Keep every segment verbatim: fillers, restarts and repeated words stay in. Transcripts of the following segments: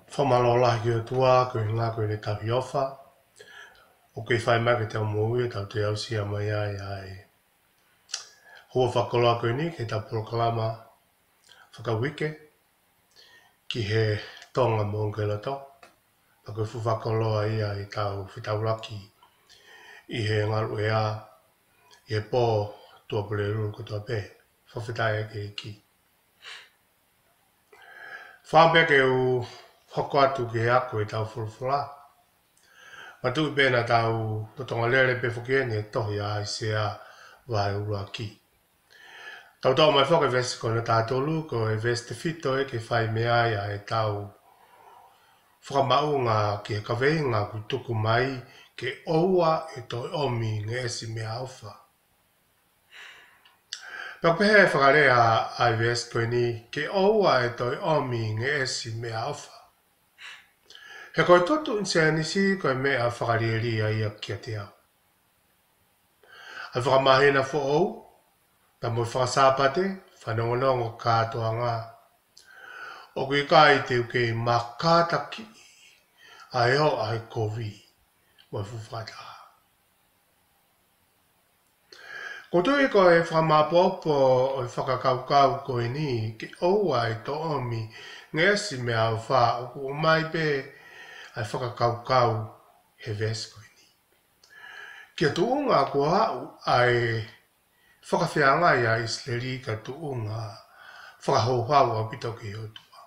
Whamalola ki o tua, ko i ngā koe le tahi ofa. O kei whai mai ke te omoi, tau te au sia mai ai ai. Hua whakoloa koe ni, ke tau proklama whakawike, ki he tonga mōnge lato. Pa koe fu whakoloa ia i tau whitauraki, i he ngaru e a, i he pō tua pule ruru ko tua pē, whawhitai ake i ki. Whāpeke u hoko atu ke ako i tau furufura. Matu i pēna tau totonga lere pe whukiene e tohi a i se a vai ura ki. Tau tau mai whoka vesi ko na tātolu ko e vesi te whito e ke whai mea ia e tau whakamaunga ki he kaweinga ku tuku mai ke oua e toi omi nge esi mea uwha. Pau pehe whakarea ai vesi koe ni ke oua e toi omi nge esi mea uwha. He koe totu inse nisi koe mea whakarieria ia kia te au. Ai whakamahina fo ou, pa mui whakasāpate, whanongonongo kātoa ngā. O kui kai te uke makata ki, ai o ai kovi, moi fuwhata. Ko tui ko e whamapopo o i whakakaukau koe ni, ke oua e to omi, ngesi mea au wha, o ku mai pe, ai whakakaukau he vesko ni. Kia tuunga kua au ai whakawhianga ia Isleri ka tuunga whakahauhau au pito ki o tua.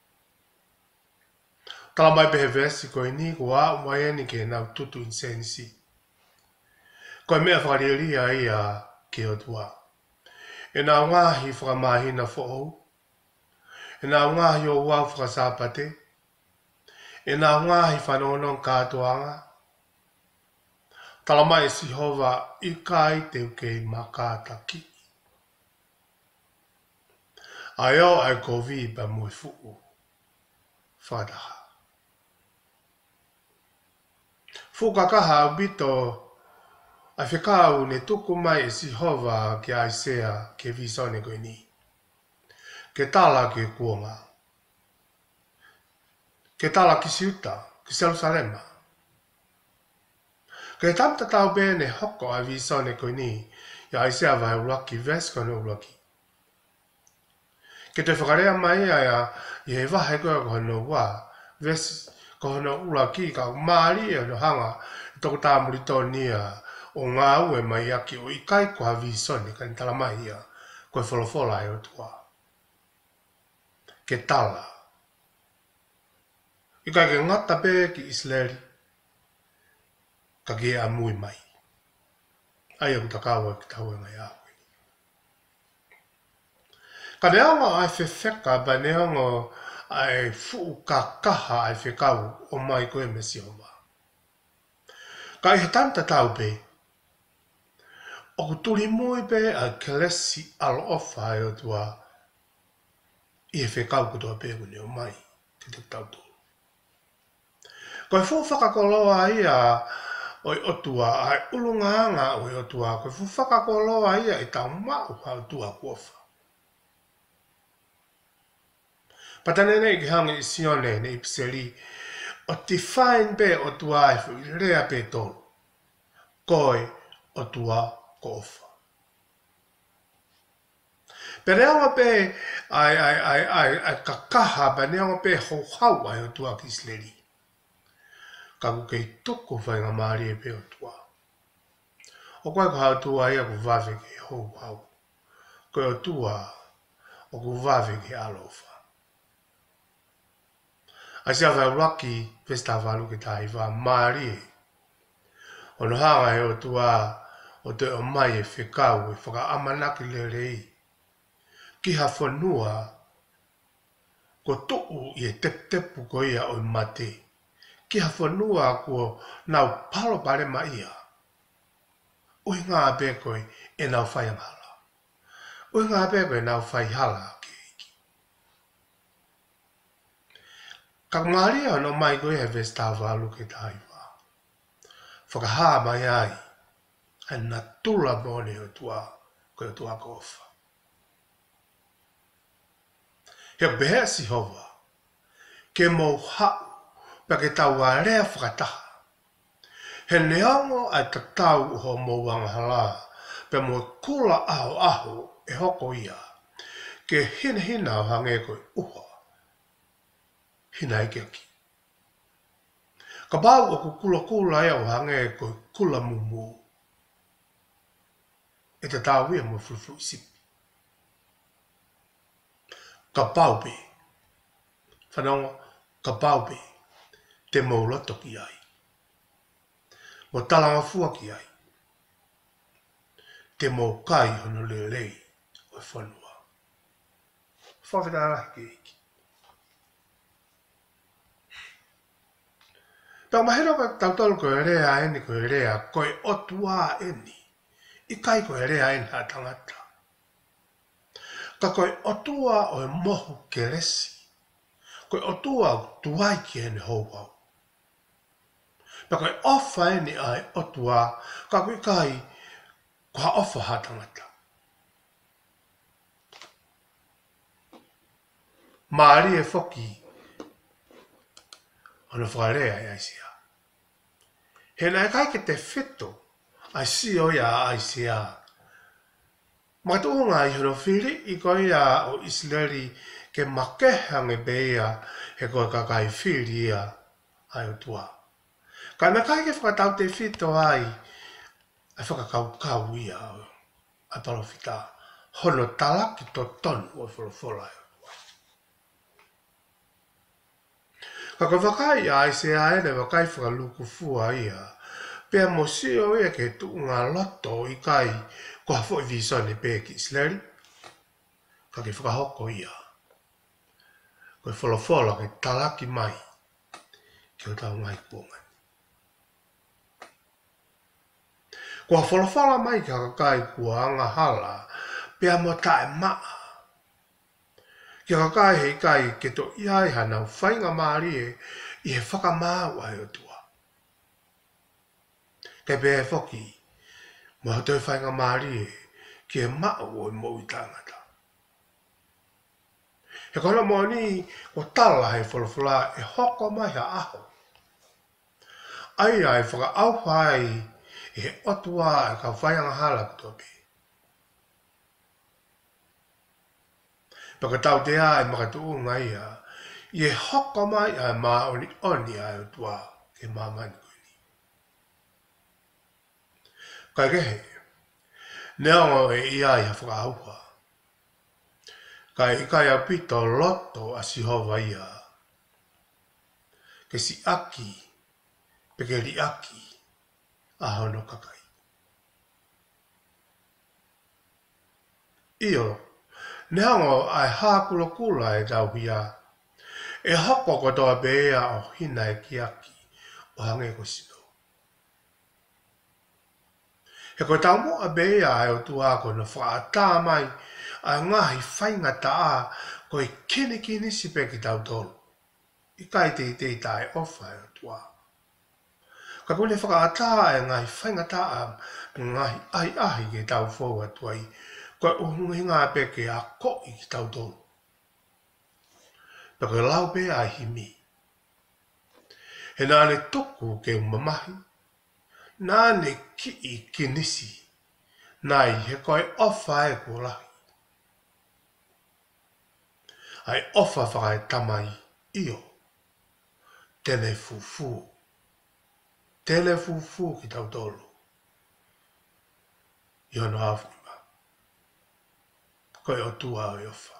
Tala mai pe he vesko ni kua au mai eni ke nau tutu insensi. Koe mea whakariria ia ki o tua. E nā ngahi whakamahina fo ou. E nā ngahi o wau whakasāpate. E nā ngahi whanonong kātoanga. Tala mai si hova i kai te uke makata ki. Ai o ai kovi pa mui fuku. Whadaha. Fukakaha au bito ai whekau ne tuku mai e si hova ki aisea ke visone koe ni. Ke tala ke kuonga. Ke tala ki siuta, ki Jerusalema. Ke tamta tau bene hoko a visone koe ni, ia aisea vai uraki vesko no uraki. Ke te whakarea mai aia, i he wahe koe ko hono wā, ves ko hono uraki ka maari e no hanga, i toko tāmuri tōnia, o ngā ue mai aki o ikai ko ha visone, ka tala mai ia, koe wholofola e o tua. Ke tala. Ikai ke ngata pe ki Isleri, ka ke a mui mai. Ai au takawa ki tau e ngai au. Ka neongo ai whewheka, ba neongo ai fuu ka kaha ai whekau o mai koe me si oma. Ka i he tanta tau pe, o ku turi mui pe a kelesi alo ofa ai o tua, i he whekau kutoa pe kune o mai, te te tau tō. Ko e fuu whakakoloa ia, oi otua ai ulungaanga oi otua, ko e fuu whakakoloa ia i tau mau hau tua kuofa. Patane nei ki hangi i sione ne ipseri, o ti whain pe o tua e fu i rea pe tolu. Koe o tua kofa. Pe reonga pe ai ai ai ai ai kakaha pe reonga pe ho hau ai o tua ki Isleri. Ka ku kei tuku whai ngā maari e pe o tua. O koe ko hau tua ia ku vave ki hou hau. Koe o tua o ku vave ki alofa. Ai sia whai uraki pesta walu ki tahi wha maari e. O no hanga e o tua o te o mai e whekau e whaka amanaki le rei. Ki ha whanua ko tuu i e tep tepu ko ia o mate. Ki ha whanua ko nau palo pare ma ia. Ui ngā pe koe e nau whai angala. Ui ngā pe koe nau whai hala ki eiki. Ka maria no mai koe he vesta walu ke taiwa. Whakaha mai ai. Hai na tula mone o tua koe o tua kofa. He behe si hova. ke mo hau pa ke tau a rea whakataha. He neongo ai ta tau ho mo wanghala pe mo kula aho aho e hoko ia ke hina hina o hange koe uha. Hina ike aki. Ka bau o ku kula kula e o hange koe kula mumu. E te tau ia mo flufu isipi. Ka bau pe. Whanonga, ka bau pe. Te mo loto ki ai. Mo talanga fua ki ai. Te mo kai hono le lei o e whanua. Whawhita ala ki iki. Pau mahero ka tautolo ko e rea eni ko e rea ko e otua eni. I kai ko e rea eni ha tangata. Ka ko e otua o e mohu ke resi. Ko e otua o tuai ki eni hou hau. Pa ko e ofa eni ai otua ka ko i kai ko ha ofa ha tangata. Maari e foki ona whakarea e aisia. He nai kai ke te whito ai si o ia aisia. Matuunga i hono whiri i koe ia o Israeli ke makehange beia he koe kakai whiri ia ai o tua. Kai me kai ke whakatau te whito ai ai whakakau kau ia ai palofita hono talaki to tonu o wholofola ia. Ka ko wakai ai se aere wakai whakaluku fua ia, pia mo sio ia ke tu ngā loto i kai ko hafo i visone pe ki Israeli. Ka ke whakahoko ia. Ko e wholofola ke talaki mai ki o tau ngai kuonga. Ko a wholofola mai ka kai kua anga hala, pia mo tae maa. Ki a kai hei kai ke to iai hana whainga maari e i he whakamau ai o tua. Kei pe e whoki, mo hatoi whainga maari e ki e maa o i mo i tangata. He kona mo ni o tala hei wholofula e hoko mai ha aho. Ai ai whaka au whai e he otua e ka whainga hala kutopi. Paka tau te a e makatu ngai a, i e hoko mai a maa oni oni a o tua ke mamani koini. Kai kehe, neongo e ia i ha whakahauha. Kai ikai a pito loto a sihova ia. Ke si aki, peke li aki, a hono kakai. Iyo, neongo ai hākula kula e tau hia, e hoko ko toa bea o hina e ki aki, o hange ko sino. He ko tau mo a bea e o tuako na whaata mai, a ngahi whainga taa ko i kene kene si pe ki tau tolu. I kai te te tae ofa e o tua. Ka kone whakaata e ngahi whainga taa ngahi ai ahi ke tau fōua tuai, ko e uhungi ngā peke a ko i ki tau tolu. Pako e lau pe a himi. He nāne toku ke umamahi, nāne ki i kinisi, nai he koe ofa e ko lahi. Ai ofa whakai tamai io, tene fufu, tene fufu ki tau tolu. I hono hawhima, koe o tua o ofa.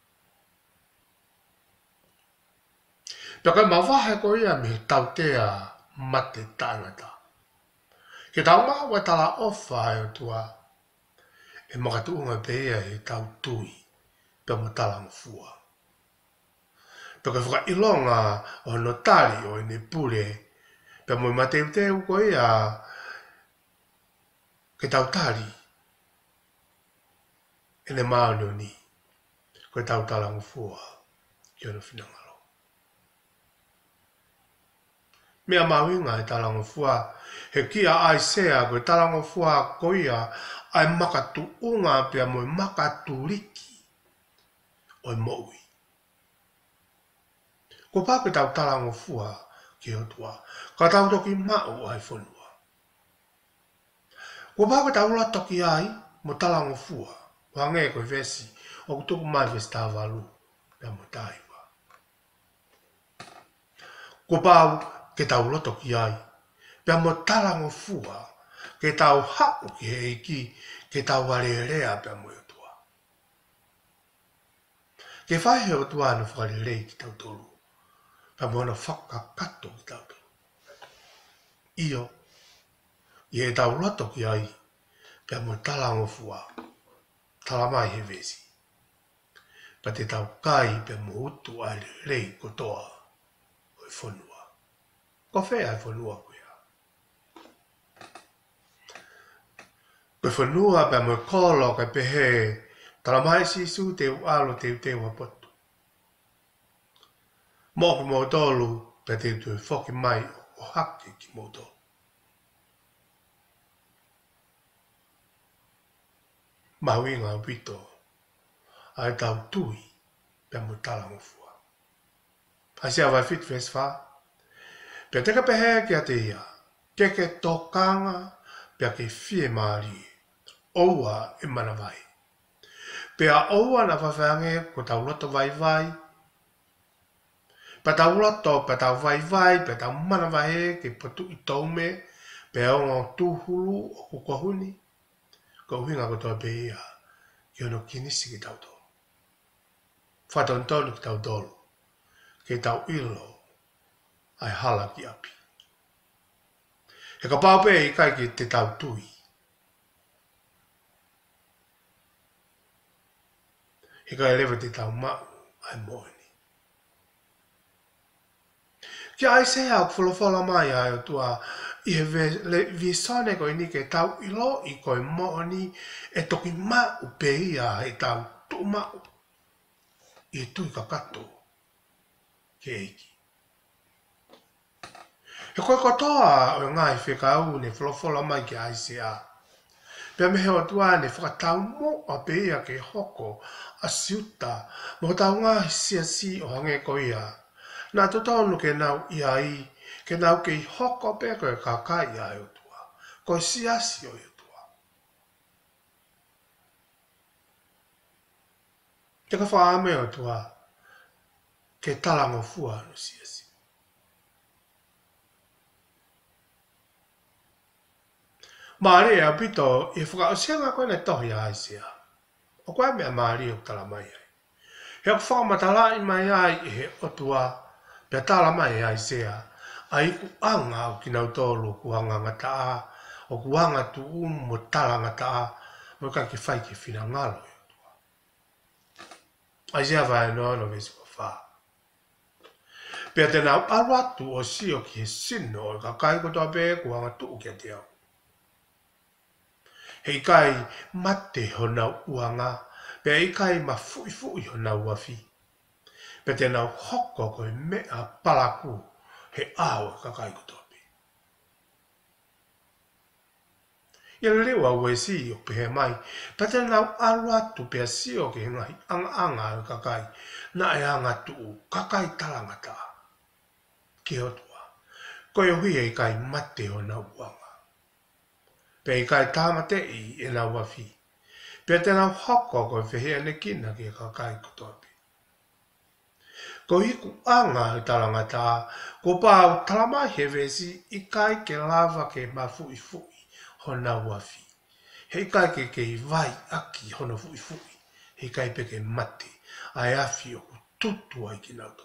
Paka mawahe ko ia mi tau tea mate tangata. Ke tau maha wa tala ofa e o tua. E makatuunga pea e tau tui. Pea mo tala ngufua. Paka whaka ilonga o notari o ine pure. Pea mo mate uteu ko ia. Ke tau tari. Ene maano ni. Ko tau tala ngufua. Kiono finanga. Mea mawinga e talango fua, he kia ai sea koe talango fua koia ai makatu unga pia moe makatu riki o moui. Ko pa ke tau talango fua ki o tua. Ka tau toki mau ai whanua. Ko pa ke tau la toki ai mo talango fua. Wange koe vesi o kutuku mai vesi tāwalu pia mo taiwa. Ko pau ke tau loto ki ai pia mo talango fua ke tau hau ki heiki ke tau walerea pia mo o tua. Ke whahe o tua no whalerei ki tau tolu. Pia mo na whakakato ki tau tolu. Iyo, i e tau loto ki ai pia mo talango fua. Talamai he vesi. Pa te tau kai pia mo utu ai rei kotoa o i whanua. Ko whea i whanua kuia. Ko i whanua pia mo kolo ka pehe talamai sisu te ualo te te wapotu. Moku mo tolu pia te tu whoki mai o hake ki mo tolu. Mahuinga o pito ai tau tui pia mo talango fua. Ai sea vai fit fes fa. Pia teka pehe ki a te ia. Ke ke tokanga pia ke fie maari. Oua e mana vai. Pia oua na whawhange ko tau loto vai vai. Pa tau loto, pa tau vai vai, pa tau mana vai ke patu i taume. Pia o ngā tūhulu o kukohuni. Ko hinga ko toa pe ia. Ki ono kinisi ki tau tolu. Whatontonu ki tau tolu. Ke tau ilo. Ai hala ki api. He ka pāpe i kai ki te tau tui. He ka elewa te tau mau ai moeni. Ki ai se au whalawhala mai ai o tua i he visane ko ini ke tau ilo i koe moeni e toki mau pe ia he tau tu mau. I tui ka kato ke eiki. He koe katoa o ngai whekau ne whalawhala mai ki ai se a. Pea me hewa tua ne whakatau mo a peia ke hoko a siuta mo tau ngā sia si o hange ko ia. Nā to tonu ke nau ia i, ke nau ke i hoko pea koe kakai ia o tua. Koe sia si o i tua. Te ka whaame o tua, ke talango fua no sia si. Maari e apito i whakaosenga koe ne tohi ai sia. O koe mea maari o tala mai ai. He o whamatala i mai ai i he otua pia tala mai ai sia. A iku anga o kinau tolu kuanga ngata a. O kuanga tu umu mo tala ngata a. Mo ka ke whai ke whina ngalo i otua. Ai sia vai no no vesi ko wha. Pia te nau arwatu o sio ki he sino o ka kai kotoa pe kuanga tu ki a te au. Hei kai mate ho nau uanga, pe hei kai ma fui fui ho nau wafi. Pe te nau hoko koe mea palaku, he ao ka kai kutopi. Ia lewa ue si o pehe mai, pe te nau aruatu pe si o ke ngahi anga anga o ka kai, na e anga tuu ka kai talangata. Ki hotua, koe hui hei kai mate ho nau uanga. Pe i kai tāmate i e nā wafi. Pe te nau hoko koe whehea ne kina ki ka kai kutopi. Ko hiku anga he talangata, ko pāu talamai he vesi i kai ke lava ke mafui fui ho nā wafi. He kai ke ke i vai aki hono fui fui. He kai pe ke mate, ai afi o ku tutu ai ki nau tō.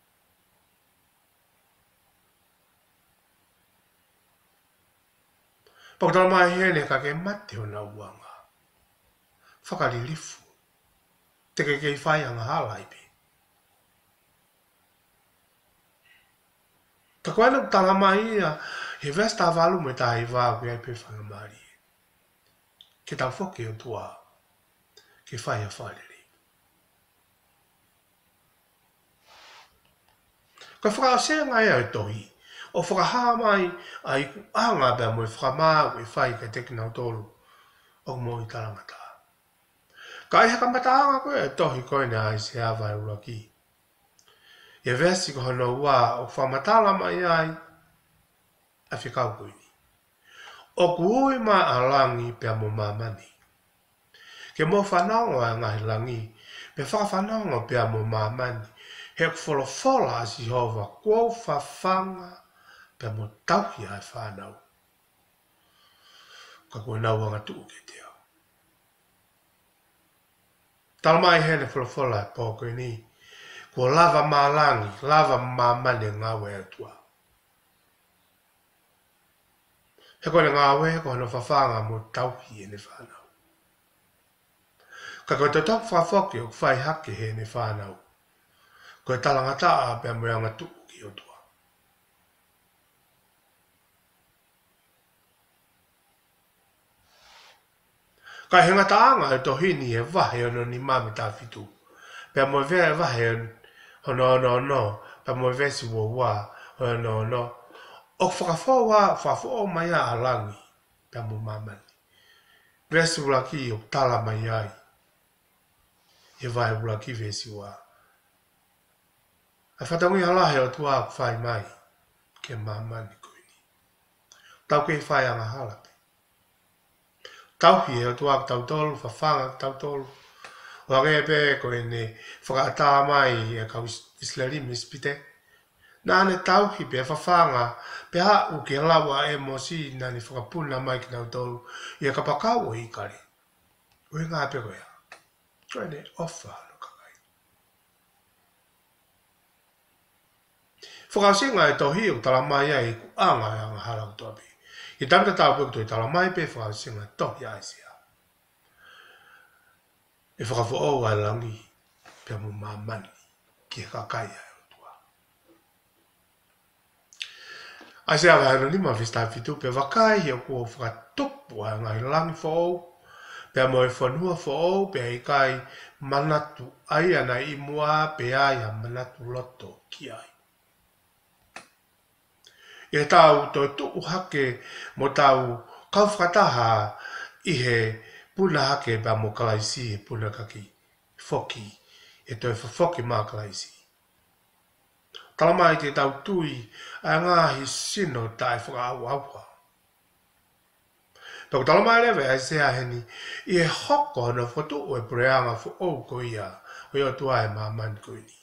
Pakatala mai hene ka ke mate o na uanga. Whakari lifu. Te ke kei whai anga halai pe. Ka koe nuk tala mai ia, he vesta valu me tahi vāu ki ai pe whanga maari. Ke tau whoke o tua, ke whai a whaleri. Ka whakasea ngai au tohi. O whakahaa mai a iku anga bea mo e whakamāu e whai ka teki nau tolu o mo i talangata. Ka ai haka mataanga koe e tohi koe ne ai se awai ura ki. Ia vesi ko hono ua o whamatala mai ai a whikau koini. O kuui ma alangi pia mo mamani. Ke mo whanongo a ngahi langi, pe whawhanongo pia mo mamani, he wholofola a si hova kua whawhanga pia mo tauhi ai whanau. Ka koe nau anga tuu ke te au. Talamai hene wholofola e pō koe ni, kua lava malangi, lava mamani ngawe atua. He koe ngawe, ko hono whawhanga mo tauhi ene whanau. Ka koe te tau whawhoki o whai hake he ne whanau. Koe talangata a pia mo anga tuu ki o tua. Ka he ngata anga e tohini e wahe ono ni mami ta fitu. Pia mo vea e wahe ono ono ono, pia mo vea si wo wa ono ono. O whakafo wa whafo o mai a alangi, pia mo mamani. Vea si ulaki o tala mai ai. E vai ulaki vea si wa. A whatangi halahe o tua ku whai mai, ke mamani koini. Tau ke whai anga halape. Tau hi e tua tau tolu, whawhanga tau tolu. O age e pe ko e ne whakaata mai e kau islari mispite. Nā ne tau hi pe whawhanga, pe ha u ke lawa e mo si nā ni whakapuna mai ki tau tolu. I e kapakau o hikari. Ue ngā pe koea. Koe ne ofa no kakai. Whakasinga e tohi o tala mai ai ku anga e anga harau toapi. I tamita tau puk toi tala mai pe whakasinga tohi ai sia. E whakafo o ai langi pe mo mamani ki e kakai ai o tua. Ai se awa hana lima vista fitu pe wakai he o kua whakatopu ai ngai langi fo o. Pe mo e whanua fo o pe ai kai manatu ai ana i mua pe ai a manatu loto ki ai. E tau toi tuu hake mo tau kau whakataha i he puna hake pa mo kalaisi e puna kaki foki e toi whafoki mā kalaisi. Talamai te tau tui a ngāhi sino tai whakaau aua. Tau talamai lewe ai sea heni i e hoko hana whatu o e preanga fo ou ko ia o ia tua e mamani ko ini.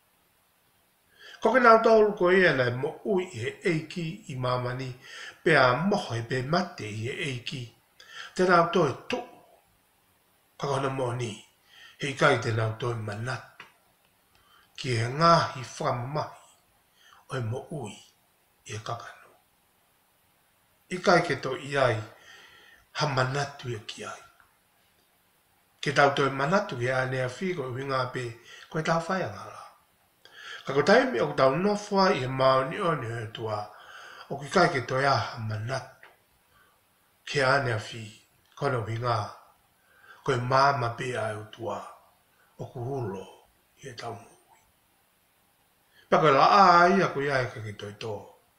Koke nau tolu ko ia nei mo ui i he eiki i mamani pe a moho e pe mate i he eiki. Te nau toi tu. Kakona mo ni, hei kai te nau toi manatu. Ki e ngahi whamamahi o e mo ui i e kakano. I kai ke to i ai ha manatu e ki ai. Ke tau toi manatu ke a nea whigo i winga pe koe tau whai angara. Kako taimi o tau nofua i e maoni o ni e tua o ki kai ke toi a ha manatu. Ke a nea whi kono winga koe māma pe ai o tua o kuhulo i e tau mui. Pako la a ia ko ia e ka ki toi tō.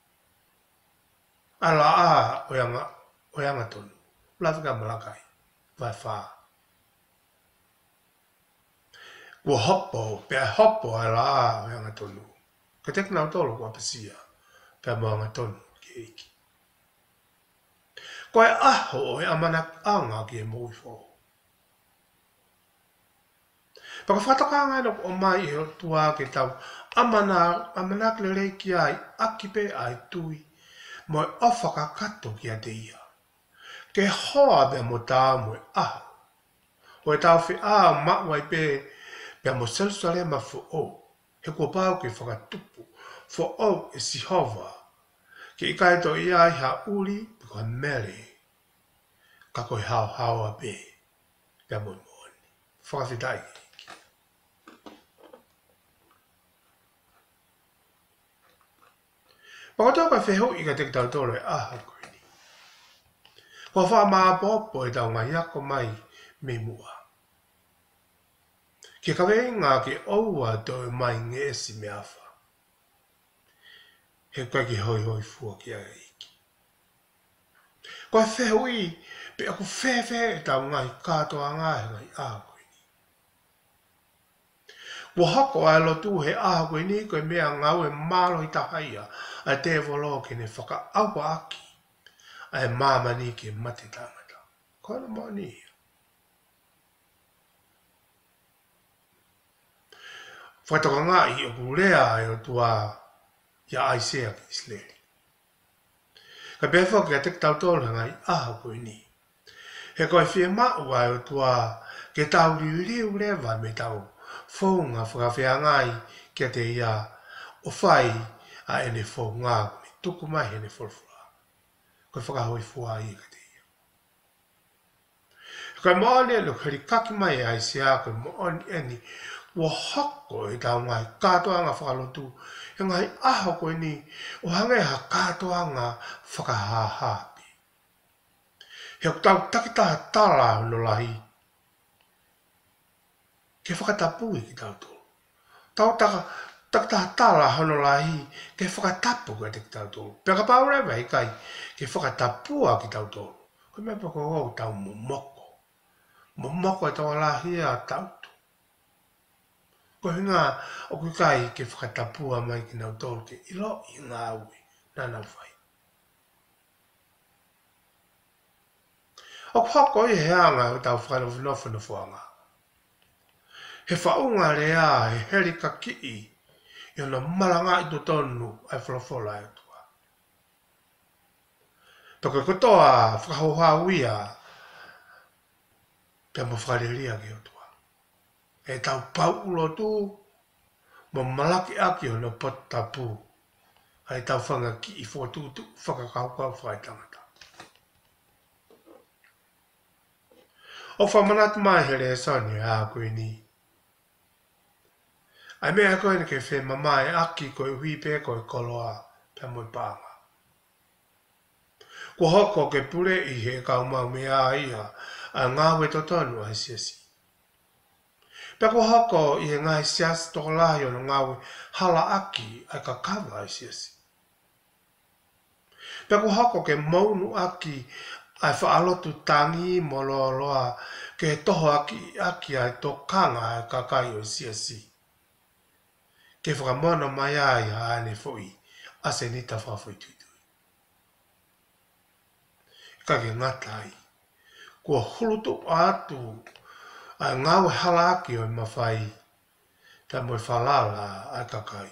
A la a o yanga, o yanga tonu. Lawhika malakai, vai whā. Kua hopo, pia hopo a la a o yanga tonu. Ka tek nau tolo kua pasia, pia moanga tonu ki eiki. Koe aho o e amanak anga ki e mui fō. Paka whatakanga ino o mai e o tua ke tau amana, amanak le reiki ai akipe ai tui mo e ofaka kato ki a te ia. Ke hoa bea mo tā mo e aho. O e tau whi a mawai pe bea mo Jerusalema fo o. He kua pau ke whakatupu fo o e sihova. Ke i kai to i ai ha uri pe koe mere. Ka koe hao hao a pe. Bea mo i moani. Whakawhitai. Pakato ka wheho i ka te tau toro e aha koe ni. Kua wha maa popo e tau ngai ako mai me mua. Ke kawe ngā ke oua toi mai ngesi me awha. He kai ki hoi hoi fua ki a eiki. Kua wheho i pe aku whewhe e tau ngai katoa ngai ngai aha koe ni. Ua hako ai lo tu he aha koe ni koe mea ngau e malo i tahaia a te volo ke ne whaka awa aki a e māma ni ke mate tangata. Koe na mō ni. Whaitaka ngā i o kurea e o tua ia aisea ki Isleli. Ka pefa ki a tek tau tōru ngai aha koe ni. He koe whie mau ai o tua ke tau riu rewa me tau whaunga whakawhia ngai kia te ia o whai a ene whaunga me tuku mai ene whorfura. Koe whakahoi fua i ka te ia. Koe maoni anu kari kaki mai ai se a koe maoni eni ua hako e tau ngai kātoanga whakalotu e ngai aho koe ni o hangai ha kātoanga whakahahapi. He o tau takitaha tala hono lahi ke whakatapui ki tau tō. Tau taka takitaha tala hono lahi ke whakatapu ka te ki tau tō. Pea ka paurewa i kai ke whakatapua ki tau tō. Koe mea pako o tau momoko. Momoko e tau lahi a tau tō. Koe ngā o kui kai ke whakatapua mai ki nau tō ke ilo i ngā ui nana whai. O hoko i he anga o tau whakanofu no whanga. He whaunga rea he heri ka ki i i ona maranga i to tonu ai whalafola e tua. Paka kotoa whakahoha uia pia mo whakareria ki o tua. E tau pau ulo tu mo malaki aki o no potapu ai tau whanga ki i whotutu whakakaukau whaitangata. O whamanatu mai here e sani a koe ni. Ai mea koe ni ke whe mamai aki koe huipe koe koloa pia moi pānga. Ko hoko ke pure i he kaumau mea ia a ngāwe to tonu ai siasi. Pia ko hoko i he ngai siasi toko lahi o ngāwe hala aki ai ka kawa ai siasi. Pia ko hoko ke maunu aki ai whaalotu tangi mo loa loa ke toho aki aki ai to kanga ai kakai o siasi. Ke whakamono mai ai haane fwoi ase nita whawhoi tuitui. Ka ke ngatai, kua hulutu atu ai ngawe halaki o mawhai ta moi whalala ai kakai.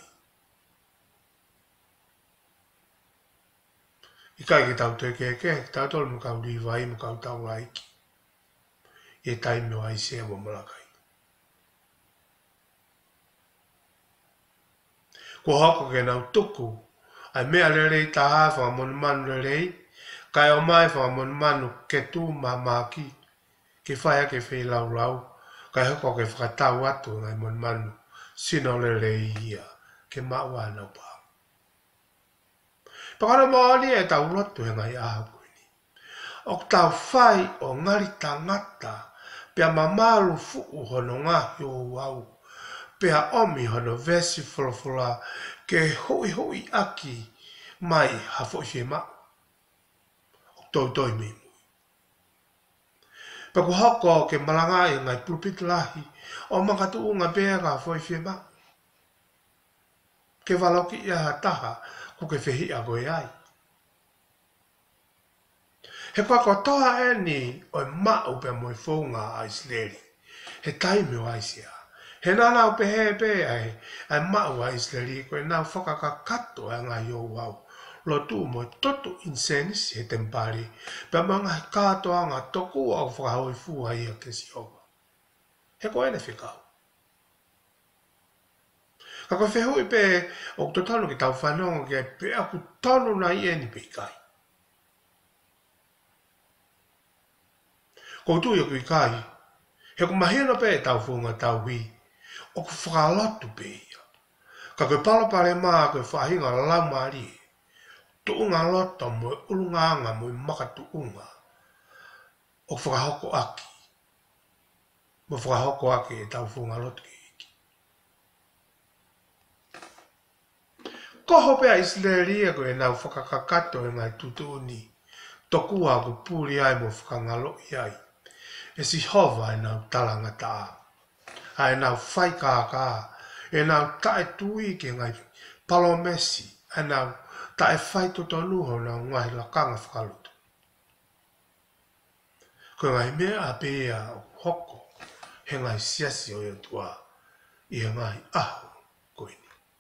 I kai ke tau te keke, tau tolu mo kau riwai mo kau tau laiki. I taimi o ai sea mo malakai. Ko hoko ke nau tuku, ai mea rerei taha wha monu manu rerei, kai o mai wha monu manu ke tū mamaki, ke whaia ke whai lau lau, kai hoko ke whakatau atu ngai monu manu, sino rerei ia, ke maua nau pā. Pakara maali e tau lotu he ngai aha koini. O tau whai o ngari tangata, pia mamalu fuu hono ngahi o wau, pea omi hono vesi fulafula ke hui hui aki mai hafo i ma. O toi toi me mui. Paku hoko ke malangai ngai pulpit lahi o makatu unga pea ka hafo i ma. Ke waloki ia taha ku ke whihi a koe ai. He kwa kotoa e ni o mau pea moi whaunga a Isleli. He taimi o aisia. He nana o pehe pe ai, ai mau a Isleli koe nau whakakakato e ngai o wau. Lo tu mo totu insenisi he tempari, pe manga he katoa ngā toku au whakahoi fua ia ke si owa. He koe ne whikau. Ka koe whehui pe o to tonu ki tau whanonga ke pe aku tonu na i eni pe kai. Ko tu i aku i kai, he ku mahina pe tau whunga tau hui, o ku whakalotu pe ia. Ka koe palapare maa koe whahinga lau maari, tuunga lota mo e urunga anga mo i makatu unga, o whakahoko aki. Mo whakahoko aki e tau whunga lotu ki iki. Koho pea Isleria koe nau whakakakato e ngai tutuni, tokua ku pūri ai mo whakangalo i ai. E si hova e nau talanga taa. Ai nau whai kākā E nau tae tui ke ngai palomesi, e nau tae whai to tonu ho nau ngai la kanga whakalutu. Ko ngai mea a pēa hoko, he ngai siasi o e tua, i he ngai aho koini.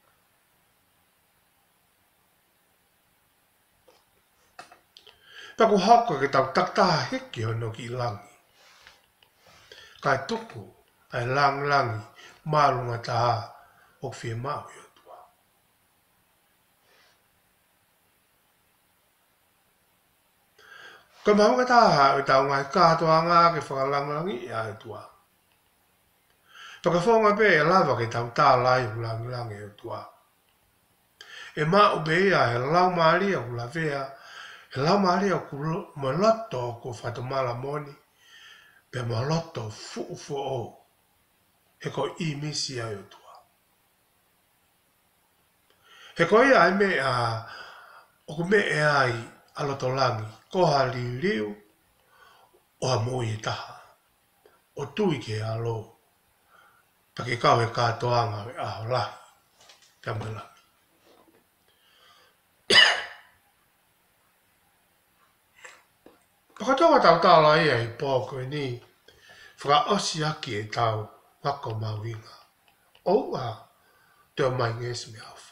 Paku hoko ke tau taktaha heki ho no ki langi. Kai tuku, ai lang langi, marunga taha, o fie mau i o tua. Ko maunga taha, o tau ngai kātoa ngā ke whakalang langi i a tua. Whakawhonga pē e lava ke tau tā lai u lang langi o tua. E mau be ia he lau maaria u la vea, he lau maaria ku mo loto ko whatomala moni, pe mo loto fu fu o, he ko i misi ai o tua. He ko ia ai me a, o ku me e ai a loto langi, ko ha li liu, o ha moi e taha, o tui ke alo, pa ke kau e kātoanga e aho lahi, te amulangi. Whakatoa tau tāla ia i pōko e ni, whaka osi aki e tau wako mawinga. Oua, te o mai ngesi me alfa.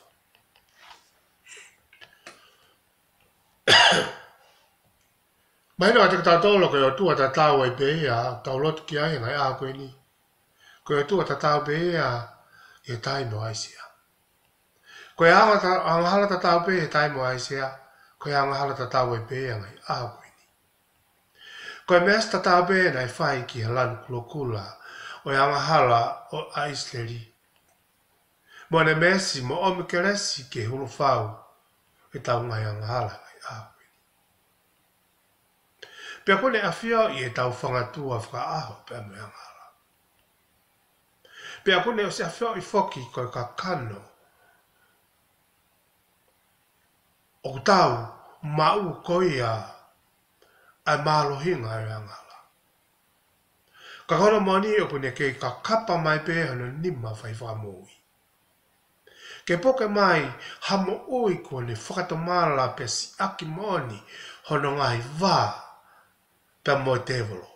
Maina ka te tau tolo koe o tua ta tau ai beia, tau lotu ki ai ngai a koe ni. Koe o tua ta tau beia, e tai mo aisia. Koe anga hala ta tau beia, e tai mo aisia, koe anga hala ta tau ai beia ngai a koe. Koe measta tau bē nei whai ki he lanu kulokula o e anga hala o aisleri. Mo ne mesi mo omi keresi ke hulu whau e tau ngai anga hala ngai awe. Pea kone a whio i e tau whangatua whaka aho pe ame anga hala. Pea kone o se a whio i whoki koe ka kano o tau mau koia ai malo hinga ai angala. Ka kono moni o pune ke ka kapa mai pe hano nima whai whamui. Ke poke mai hamo ui ko ne whakatomala pe si aki moni hono ngai wā pe mo tevolo.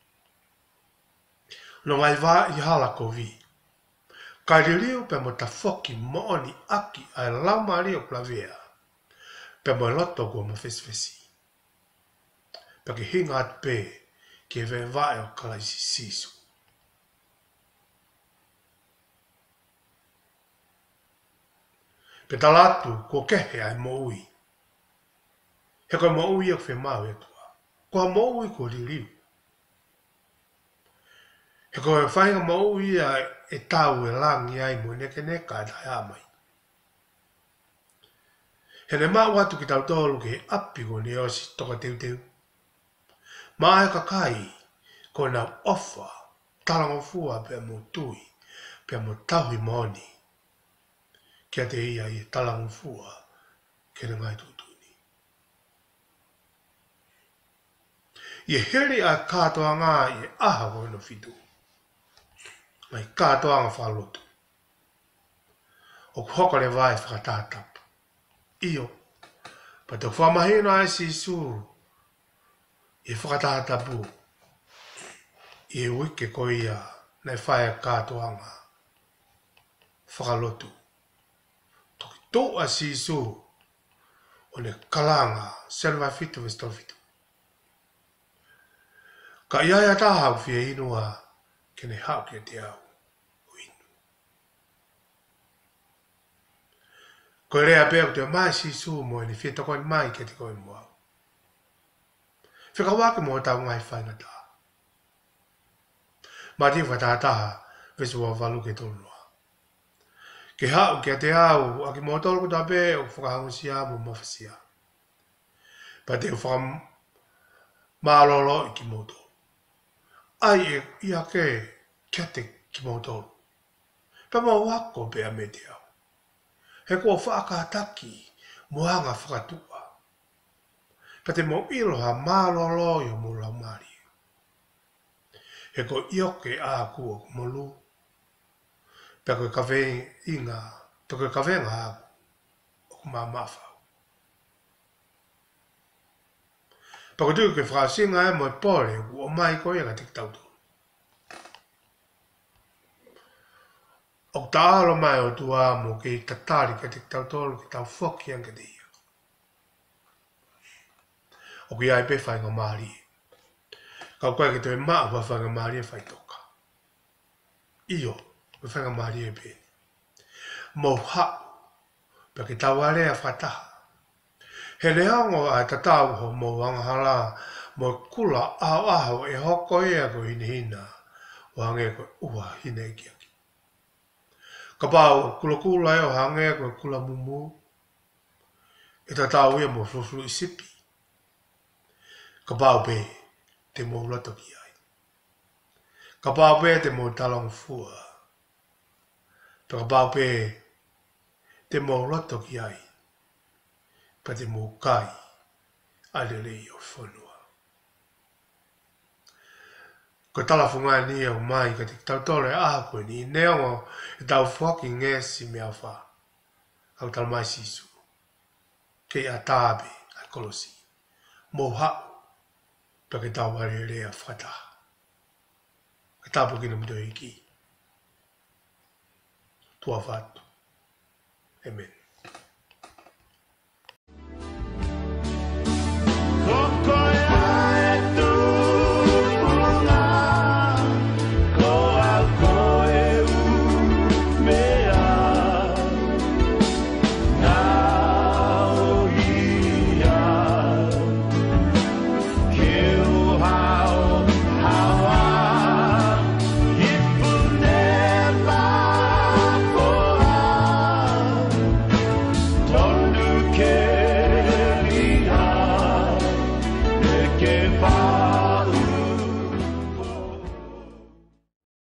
No ngai wā i hala ko vi. Ka ririu pe mo ta whoki moni aki ai laumari o plavea pe mo loto ko mo fesfesi. Pake hinga at pe ke ve vai o kalaisi sisu. Pe talatu ko kehe ai mo ui. He koe mo ui o whi mau e tua. Ko mo ui ko ririu. He koe whainga mo ui ai e tau e langi ai mo neke neka e dai amai. He ne mau atu ki tau tolu ke api ko ni osi toka teu teu. Mae ka kai ko na ofa talango fua pe mo tui pe mo tahui moni. Kia te ia i talango fua ke na ngai tutuni. I heri a kātoa ngā i aha ko no fitu. Mai kātoa ngā whalotu. O hokore vai whakatātapu. Iyo, pa te whamahina ai si suru. I whakatātapu. I wike ko ia nei whaia kātoanga. Whakalotu. Toki tō a sisu o ne kalanga selva fitu vesto fitu. Ka iaia tāhau whia inua ke ne hau ke te au uinu. Ko rea pēo te mai sisu mo ni whia toko ni mai ke te koe mua. Whika wake mo tau ngai whainga tā. Ma ti whatataha vesu wa walu ke tolua. Ke hau ke te au a ki mo tolu ta pē o whakahangusia mo mawhasia. Pa te whakam maalolo i ki mo tolu. Ai e ia ke kia te ki mo tolu. Pa mo wako pe a me te au. He kua whakataki mo anga whakatua. Pa te mo iloha maalolo i o mo laumari. He ko ioke a kua mo lu. pe koe ka vei inga, pe koe ka venga aku, o ku mamawhau. Pa ko tuku ke whakasinga e mo e pore, o mai koe nga tik tautu. O tālo mai o tua mo ke i tatari ka tik tautolo ki tau whoki anga di ia. O ki ai pe whainga maari. Kau koe ke te maa wa whainga maari e whai toka. Iyo, wa whainga maari e pe. Mo hau, pe ke tau are a whataha. He lehango a tatau ho mo wanghala mo kula au aho e hoko e ako hina hina. Wange ko ua hina e kia. Ka pau kula kula e o hange ko kula mumu. E tatau e mo fluslu i sipi. Ka pau pe te mo lato ki ai. Ka pau pe te mo talong fua. Ka pau pe te mo lato ki ai. Pa te mo kai ale lei o whanua. Ko talafunga ni au mai ka te tautore a koe ni neongo e tau fucking ngesi mea wha. Au tal mai sisu. Kei a tābe a kolosi. Mo hau. Pa ke tau ware rea whata. Ka tāpu kina mito hiki. Tua whatu. Amen. Goodbye.